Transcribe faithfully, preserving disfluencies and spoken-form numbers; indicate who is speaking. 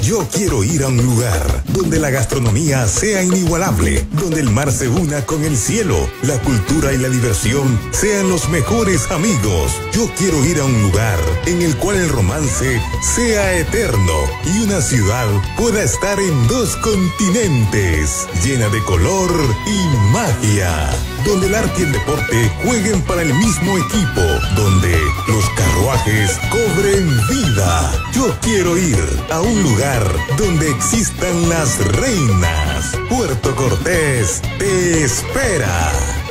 Speaker 1: Yo quiero ir a un lugar donde la gastronomía sea inigualable, donde el mar se una con el cielo, la cultura y la diversión sean los mejores amigos. Yo quiero ir a un lugar en el cual el romance sea eterno y una ciudad pueda estar en dos continentes, llena de color y magia, donde el arte y el deporte jueguen para el mismo equipo, donde los carruajes cobren vida. Yo quiero ir a un lugar donde existan las reinas. Puerto Cortés te espera.